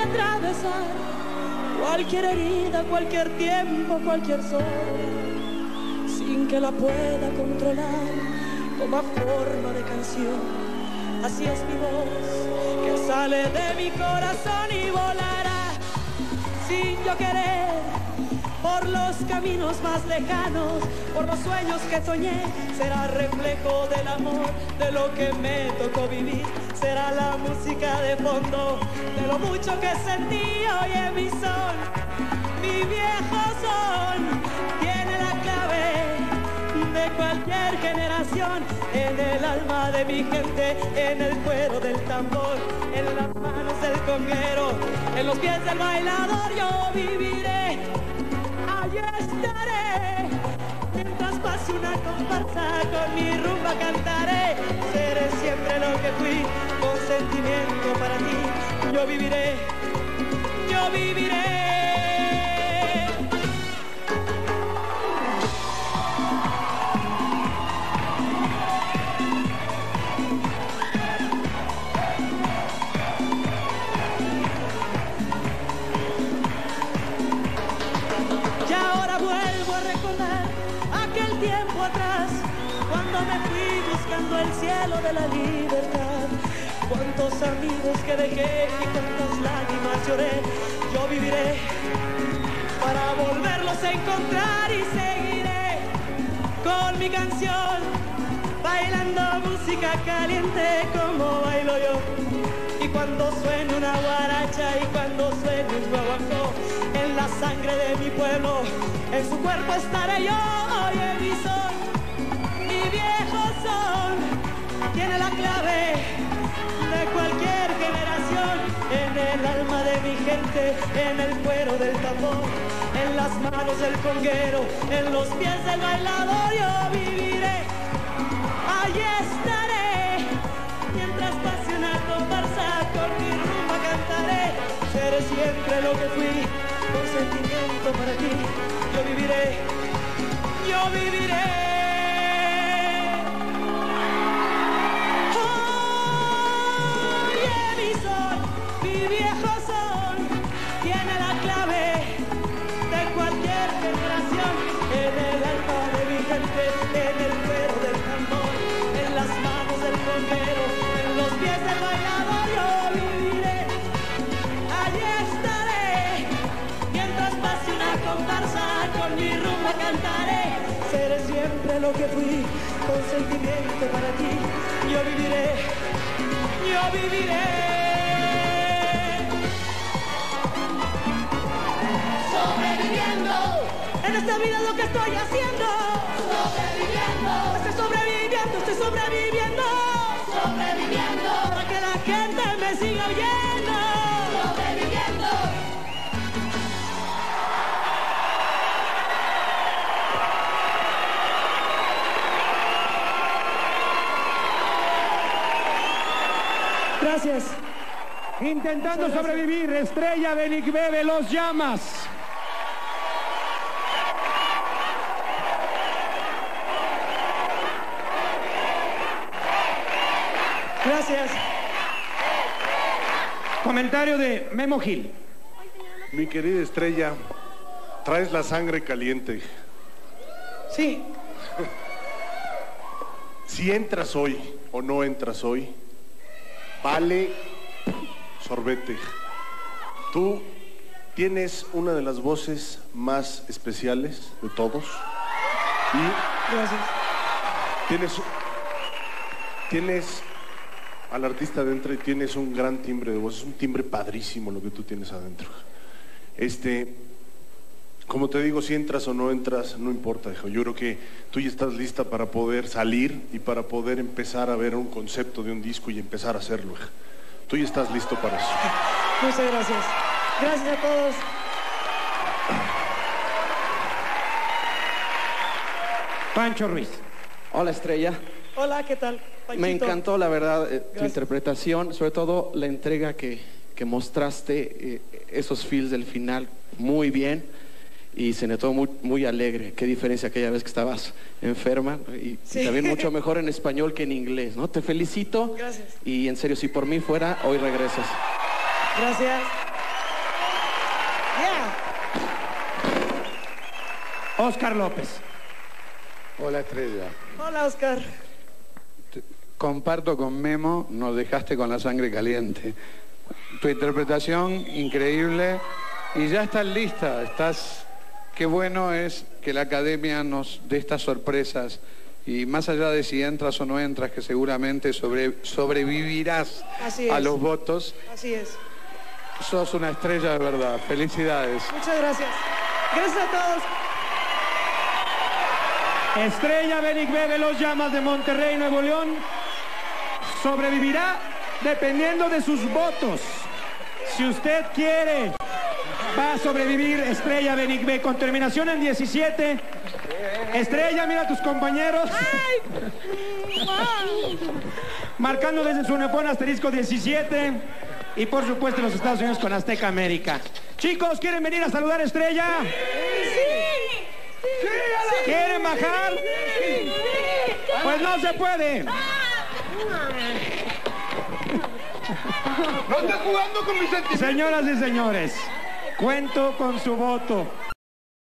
atravesar cualquier herida, cualquier tiempo, cualquier sol, sin que la pueda controlar como forma de canción. Así es mi voz, que sale de mi corazón y volará sin yo querer por los caminos más lejanos, por los sueños que soñé. Será reflejo del amor, de lo que me tocó vivir. Será la música de fondo de lo mucho que sentí. Oye mi son, mi viejo son, tiene la clave de cualquier generación. En el alma de mi gente, en el cuero del tambor, en las manos del conguero, en los pies del bailador. Yo viviré, allí estaré, mientras pase una comparsa, con mi rumba cantaré. Seré siempre lo que fui, con sentimiento para ti. Yo viviré, yo viviré. Tiempo atrás, cuando me fui buscando el cielo de la libertad, cuántos amigos que dejé y cuántas lágrimas lloré. Yo viviré para volverlos a encontrar y seguiré con mi canción, bailando música caliente como bailo yo. Y cuando suene una guaracha y cuando suene un guaguancó, en la sangre de mi pueblo, en su cuerpo estaré yo. Oye mi son, mi viejo son, tiene la clave de cualquier generación. En el alma de mi gente, en el cuero del tambor, en las manos del conguero, en los pies del bailador. Yo viviré, allí estaré, mientras pase una comparsa, con mi rumba cantaré. Seré siempre lo que fui, con sentimiento para ti. Yo viviré, yo viviré. Oye mi son, mi viejo son, tiene la clave de cualquier generación. En el alma de mi gente, en el cuero del tambor, en las manos del conguero, en los pies del bailador. Yo viviré, allí estaré, mientras pase una comparsa, con mi rumba cantaré. Seré siempre lo que fui, con sentimiento para ti. Yo viviré, yo viviré. Sobreviviendo, en esta vida es lo que estoy haciendo. Sobreviviendo, estoy sobreviviendo, estoy sobreviviendo. Sobreviviendo, para que la gente me siga oyendo. Sobreviviendo. Gracias. Intentando sobrevivir, Estrella de Nick Bebe, Los Llamas. Gracias. Comentario de Memo Gil. Mi querida Estrella, traes la sangre caliente. Sí. Si entras hoy o no entras hoy, vale sorbete. Tú tienes una de las voces más especiales de todos. Y gracias. Tienes al artista adentro y tienes un gran timbre de voz. Es un timbre padrísimo lo que tú tienes adentro. Como te digo, si entras o no entras, no importa, hijo. Yo creo que tú ya estás lista para poder salir y para poder empezar a ver un concepto de un disco y empezar a hacerlo, hija. Tú ya estás listo para eso. Muchas gracias. Gracias a todos. Pancho Ruiz. Hola, Estrella. Hola, ¿qué tal, Panchito? Me encantó, la verdad, tu interpretación, sobre todo la entrega que mostraste, esos feels del final, muy bien. Y se notó muy, muy alegre. Qué diferencia aquella vez que estabas enferma. Y también mucho mejor en español que en inglés, ¿no? Te felicito. Gracias. Y en serio, si por mí fuera, hoy regresas. Gracias. Oscar López. Hola, Estrella. Hola, Oscar. Comparto con Memo, nos dejaste con la sangre caliente. Tu interpretación increíble y ya estás lista. Qué bueno es que la academia nos dé estas sorpresas y más allá de si entras o no entras, que seguramente sobrevivirás a los votos. Así es. Sos una estrella de verdad. Felicidades. Muchas gracias. Gracias a todos. Estrella Benicbebe Los Llamas de Monterrey, Nuevo León, sobrevivirá dependiendo de sus votos. Si usted quiere, va a sobrevivir Estrella Benicbebe con terminación en 17. Estrella, mira a tus compañeros. Marcando desde su uniforme asterisco 17. Y por supuesto en los Estados Unidos con Azteca América. Chicos, ¿quieren venir a saludar a Estrella? Sí. ¿Quieren bajar? Pues no se puede. No estás jugando con mis sentimientos. Señoras y señores, cuento con su voto.